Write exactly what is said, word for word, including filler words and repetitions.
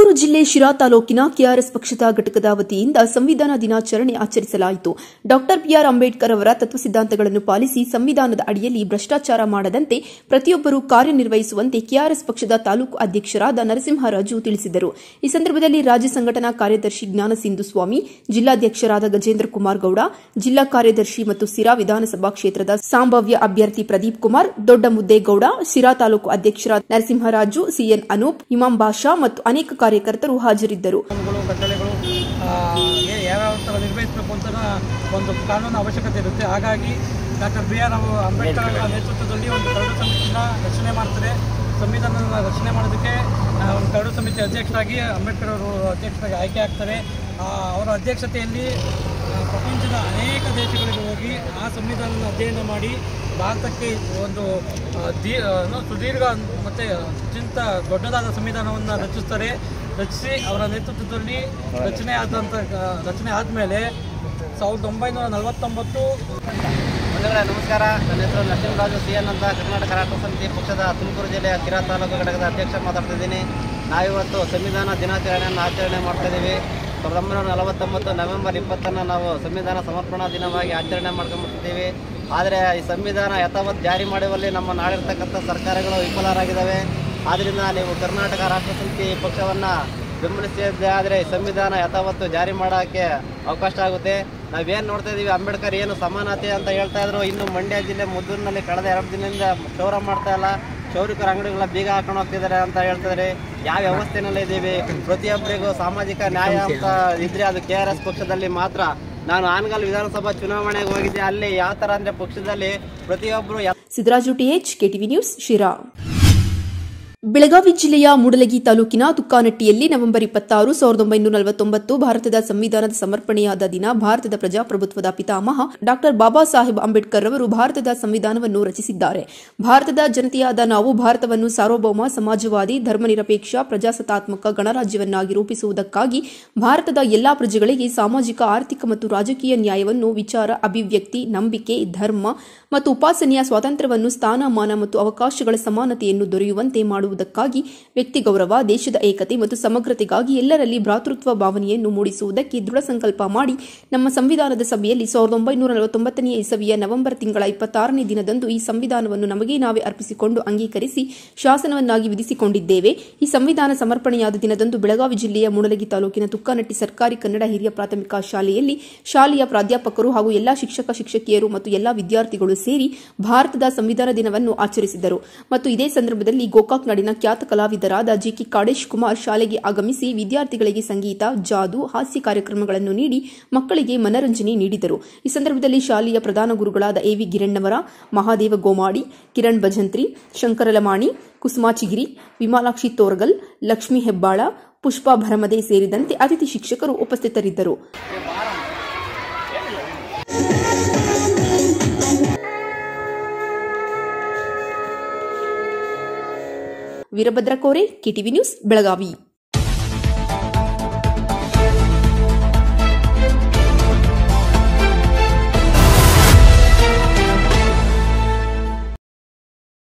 ತುಮಕೂರು ಜಿಲ್ಲೆ ಶಿರಾ ತಾಲೂಕಿನ ಕೆಆರ್ಎಸ್ ಪಕ್ಷದ ಘಟಕದ ವತಿಯಿಂದ ಸಂವಿಧಾನ ದಿನಾಚರಣೆ ಆಚರಿಸಲಾಯಿತು. ಡಾಕ್ಟರ್ ಬಿಆರ್ ಅಂಬೇಡ್ಕರ್ ಅವರ ತತ್ವ ಸಿದ್ಧಾಂತಗಳನ್ನು ಪಾಲಿಸಿ ಸಂವಿಧಾನದ ಅಡಿಯಲ್ಲಿ ಭ್ರಷ್ಟಾಚಾರ ಮಾಡದಂತೆ ಪ್ರತಿಯೊಬ್ಬರೂ ಕಾರ್ಯನಿರ್ವಹಿಸುವಂತೆ ಕೆಆರ್ಎಸ್ ಪಕ್ಷದ ತಾಲೂಕು ಅಧ್ಯಕ್ಷರಾದ ನರಸಿಂಹರಾಜು ತಿಳಿಸಿದರು. ಈ ಸಂದರ್ಭದಲ್ಲಿ ರಾಜ್ಯ ಸಂಘಟನಾ ಕಾರ್ಯದರ್ಶಿ ಜ್ಞಾನಸಿಂಧು ಸ್ವಾಮಿ, ಜಿಲ್ಲಾಧ್ಯಕ್ಷರಾದ ಗಜೇಂದ್ರ ಕುಮಾರ್ ಗೌಡ, ಜಿಲ್ಲಾ ಕಾರ್ಯದರ್ಶಿ ಮತ್ತು ಸಿರಾ ವಿಧಾನಸಭಾ ಕ್ಷೇತ್ರದ ಸಂಭಾವ್ಯ ಅಭ್ಯರ್ಥಿ ಪ್ರದೀಪ್ ಕುಮಾರ್, ದೊಡ್ಡಮುದ್ದೇಗೌಡ, ಸಿರಾ ತಾಲೂಕು ಅಧ್ಯಕ್ಷರಾದ ನರಸಿಂಹರಾಜು, ಸಿಎನ್ ಅನೂಪ್, ಇಮಾಂ ಬಾಷಾ ಮತ್ತು ಅನೇಕ ಕಾರ್ಯಕರ್ತರು ಹಾಜರಿದ್ದರು. ಯಾವ್ಯಾವ ಥರ ನಿರ್ವಹಿಸಬೇಕು ಅಂತ ಒಂದು ಕಾನೂನು ಅವಶ್ಯಕತೆ ಇರುತ್ತೆ. ಹಾಗಾಗಿ ಡಾಕ್ಟರ್ ಬಿ ಆರ್ ಅಂಬೇಡ್ಕರ್ ಅವರ ನೇತೃತ್ವದಲ್ಲಿ ಒಂದು ಕರಡು ಸಮಿತಿನ ರಚನೆ ಮಾಡ್ತಾರೆ. ಸಂವಿಧಾನದ ರಚನೆ ಮಾಡೋದಕ್ಕೆ ಒಂದು ಕರಡು ಸಮಿತಿ ಅಧ್ಯಕ್ಷರಾಗಿ ಅಂಬೇಡ್ಕರ್ ಅವರು ಅಧ್ಯಕ್ಷರಾಗಿ ಆಯ್ಕೆ ಆಗ್ತಾರೆ. ಅವರ ಅಧ್ಯಕ್ಷತೆಯಲ್ಲಿ ಪ್ರಪಂಚದ ಅನೇಕ ದೇಶಗಳಿಗೆ ಹೋಗಿ ಆ ಸಂವಿಧಾನದ ಅಧ್ಯಯನ ಮಾಡಿ ಭಾರತಕ್ಕೆ ಒಂದು ದೀ ಸುದೀರ್ಘ ಮತ್ತು ಅತ್ಯಂತ ದೊಡ್ಡದಾದ ಸಂವಿಧಾನವನ್ನು ರಚಿಸ್ತಾರೆ. ರಚಿಸಿ ಅವರ ನೇತೃತ್ವದಲ್ಲಿ ರಚನೆ ಆದಂಥ ರಚನೆ ಆದಮೇಲೆ ಸಾವಿರದ ಒಂಬೈನೂರ ನಲವತ್ತೊಂಬತ್ತು ಬಂಧುಗಳೇ ನಮಸ್ಕಾರ. ನನ್ನ ಹೆಸರು ನರಸಿಂಹರಾಜು ಸಿ ಎನ್ ಅಂತ ಕರ್ನಾಟಕ ರಾಷ್ಟ್ರ ಸಮಿತಿ ಪಕ್ಷದ ತುಮಕೂರು ಜಿಲ್ಲೆಯ ಶಿರಾ ತಾಲೂಕು ಘಟಕದ ಅಧ್ಯಕ್ಷ ಮಾತಾಡ್ತಿದ್ದೀನಿ. ನಾವಿವತ್ತು ಸಂವಿಧಾನ ದಿನಾಚರಣೆಯನ್ನು ಆಚರಣೆ ಮಾಡ್ತಾಯಿದ್ದೀವಿ. ಸಾವಿರದ ಒಂಬೈನೂರ ನಲವತ್ತೊಂಬತ್ತು ನವೆಂಬರ್ ಇಪ್ಪತ್ತನ್ನು ನಾವು ಸಂವಿಧಾನ ಸಮರ್ಪಣಾ ದಿನವಾಗಿ ಆಚರಣೆ ಮಾಡ್ಕೊಂಡ್ಬಿಟ್ಟಿದ್ದೀವಿ. ಆದರೆ ಈ ಸಂವಿಧಾನ ಯಥಾವತ್ ಜಾರಿ ಮಾಡುವಲ್ಲಿ ನಮ್ಮ ನಾಡಿರ್ತಕ್ಕಂಥ ಸರ್ಕಾರಗಳು ವಿಫಲರಾಗಿದ್ದಾವೆ. ಆದ್ದರಿಂದ ನೀವು ಕರ್ನಾಟಕ ರಾಷ್ಟ್ರ ಸಮಿತಿ ಪಕ್ಷವನ್ನು ಬೆಂಬಲಿಸಿದ್ದೆ ಆದರೆ ಸಂವಿಧಾನ ಯಥಾವತ್ತು ಜಾರಿ ಮಾಡೋಕ್ಕೆ ಅವಕಾಶ ಆಗುತ್ತೆ. ನಾವೇನು ನೋಡ್ತಾ ಇದ್ದೀವಿ, ಅಂಬೇಡ್ಕರ್ ಏನು ಸಮಾನತೆ ಅಂತ ಹೇಳ್ತಾ ಇದ್ರು, ಇನ್ನು ಮಂಡ್ಯ ಜಿಲ್ಲೆ ಮುದ್ದೂರಿನಲ್ಲಿ ಕಳೆದ ಎರಡು ದಿನದಿಂದ ಕ್ಷೌರ ಮಾಡ್ತಾ ಇಲ್ಲ, ಕ್ಷೌರಿಕರ ಅಂಗಡಿಗಳ ಬೀಗ ಹಾಕೊಂಡು ಹೋಗ್ತಿದ್ದಾರೆ ಅಂತ ಹೇಳ್ತಾರೆ. ಯಾವ ವ್ಯವಸ್ಥೆನಲ್ಲಿ ಇದ್ದೀವಿ? ಪ್ರತಿಯೊಬ್ಬರಿಗೂ ಸಾಮಾಜಿಕ ನ್ಯಾಯ ಅಂತ ಇದ್ರೆ ಅದು ಕೆ ಆರ್ ಎಸ್ ಪಕ್ಷದಲ್ಲಿ ಮಾತ್ರ. ನಾನು ಆನಗಲ್ ವಿಧಾನಸಭಾ ಚುನಾವಣೆಗೆ ಹೋಗಿದ್ದೆ. ಅಲ್ಲಿ ಯಾವ ಥರ ಅಂದರೆ ಪಕ್ಷದಲ್ಲಿ ಪ್ರತಿಯೊಬ್ಬರು. Siddaraju TH, KTV news, Shira. Belagavi ಜಿಲ್ಲೆಯ ಮೂಡಲಗಿ ತಾಲೂಕಿನ ತುಕ್ಕಾನಟ್ಟಿಯಲ್ಲಿ ನವೆಂಬರ್ ಇಪ್ಪತ್ತಾರು ಸಾವಿರದ ಒಂಬೈನೂರ ನಲವತ್ತೊಂಬತ್ತು ಭಾರತದ ಸಂವಿಧಾನದ ಸಮರ್ಪಣೆಯಾದ ದಿನ. ಭಾರತದ ಪ್ರಜಾಪ್ರಭುತ್ವದ ಪಿತಾಮಹ ಡಾಕ್ಟರ್ ಬಾಬಾ ಸಾಹೇಬ್ ಅಂಬೇಡ್ಕರ್ ಅವರು ಭಾರತದ ಸಂವಿಧಾನವನ್ನು ರಚಿಸಿದ್ದಾರೆ. ಭಾರತದ ಜನತೆಯಾದ ನಾವು ಭಾರತವನ್ನು ಸಾರ್ವಭೌಮ, ಸಮಾಜವಾದಿ, ಧರ್ಮನಿರಪೇಕ್ಷ, ಪ್ರಜಾಸತ್ತಾತ್ಮಕ ಗಣರಾಜ್ಯವನ್ನಾಗಿ ರೂಪಿಸುವುದಕ್ಕಾಗಿ ಭಾರತದ ಎಲ್ಲಾ ಪ್ರಜೆಗಳಿಗೆ ಸಾಮಾಜಿಕ, ಆರ್ಥಿಕ ಮತ್ತು ರಾಜಕೀಯ ನ್ಯಾಯವನ್ನು, ವಿಚಾರ, ಅಭಿವ್ಯಕ್ತಿ, ನಂಬಿಕೆ, ಧರ್ಮ ಮತ್ತು ಉಪಾಸನೆಯ ಸ್ವಾತಂತ್ರ್ಯವನ್ನು, ಸ್ಥಾನಮಾನ ಮತ್ತು ಅವಕಾಶಗಳ ಸಮಾನತೆಯನ್ನು ದೊರೆಯುವಂತೆ ಮಾಡುವುದಕ್ಕಾಗಿ ವ್ಯಕ್ತಿ ಗೌರವ, ದೇಶದ ಏಕತೆ ಮತ್ತು ಸಮಗ್ರತೆಗಾಗಿ ಎಲ್ಲರಲ್ಲಿ ಭ್ರಾತೃತ್ವ ಭಾವನೆಯನ್ನು ಮೂಡಿಸುವುದಕ್ಕೆ ದೃಢ ಸಂಕಲ್ಪ ಮಾಡಿ ನಮ್ಮ ಸಂವಿಧಾನದ ಸಭೆಯಲ್ಲಿ ಸಾವಿರದ ಒಂಬೈನೂರ ನಲವತ್ತೊಂಬತ್ತನೇ ಇಸವಿಯ ನವೆಂಬರ್ ತಿಂಗಳ ಇಪ್ಪತ್ತಾರನೇ ದಿನದಂದು ಈ ಸಂವಿಧಾನವನ್ನು ನಮಗೆ ನಾವೇ ಅರ್ಪಿಸಿಕೊಂಡು ಅಂಗೀಕರಿಸಿ ಶಾಸನವನ್ನಾಗಿ ವಿಧಿಸಿಕೊಂಡಿದ್ದೇವೆ. ಈ ಸಂವಿಧಾನ ಸಮರ್ಪಣೆಯಾದ ದಿನದಂದು ಬೆಳಗಾವಿ ಜಿಲ್ಲೆಯ ಮೂಡಲಗಿ ತಾಲೂಕಿನ ತುಕ್ಕಾನಟ್ಟಿ ಸರ್ಕಾರಿ ಕನ್ನಡ ಹಿರಿಯ ಪ್ರಾಥಮಿಕ ಶಾಲೆಯಲ್ಲಿ ಶಾಲೆಯ ಪ್ರಾಧ್ಯಾಪಕರು ಹಾಗೂ ಎಲ್ಲಾ ಶಿಕ್ಷಕ ಶಿಕ್ಷಕಿಯರು ಮತ್ತು ಎಲ್ಲಾ ವಿದ್ಯಾರ್ಥಿಗಳು ಸೇರಿ ಭಾರತದ ಸಂವಿಧಾನ ದಿನವನ್ನು ಆಚರಿಸಿದರು. ಮತ್ತು ಇದೇ ಸಂದರ್ಭದಲ್ಲಿ ಗೋಕಾಕ್ ನಾಡಿನ ಖ್ಯಾತ ಕಲಾವಿದರಾದ ಜಿಕೆ ಕಾಡೇಶ್ ಕುಮಾರ್ ಶಾಲೆಗೆ ಆಗಮಿಸಿ ವಿದ್ಯಾರ್ಥಿಗಳಿಗೆ ಸಂಗೀತ, ಜಾದು, ಹಾಸ್ಯ ಕಾರ್ಯಕ್ರಮಗಳನ್ನು ನೀಡಿ ಮಕ್ಕಳಿಗೆ ಮನರಂಜನೆ ನೀಡಿದರು. ಈ ಸಂದರ್ಭದಲ್ಲಿ ಶಾಲೆಯ ಪ್ರಧಾನ ಗುರುಗಳಾದ ಎವಿ ಗಿರಣ್ಣವರ, ಮಹಾದೇವ ಗೋಮಾಡಿ, ಕಿರಣ್ ಭಜಂತ್ರಿ, ಶಂಕರಲಮಾಣಿ, ಕುಸುಮಾ ಚಿಗಿರಿ, ವಿಮಾಲಾಕ್ಷಿ ತೋರ್ಗಲ್, ಲಕ್ಷ್ಮೀ ಹೆಬ್ಬಾಳ, ಪುಷ್ಪಾ ಭರಮದೆ ಸೇರಿದಂತೆ ಅತಿಥಿ ಶಿಕ್ಷಕರು ಉಪಸ್ಥಿತರಿದ್ದರು. Veerabhadra Kore, KTV news, Belagavi.